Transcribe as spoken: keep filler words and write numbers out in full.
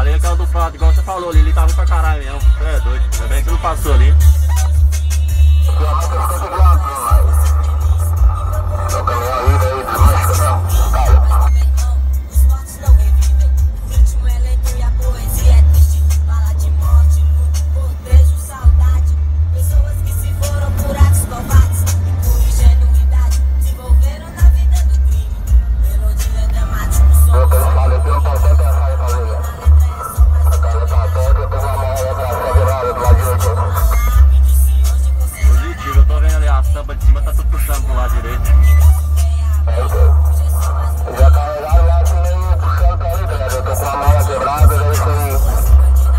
cara. E aquela do prato, igual você falou ali, ele tava pra caralho mesmo. Você é doido. Ainda bem que você não passou ali.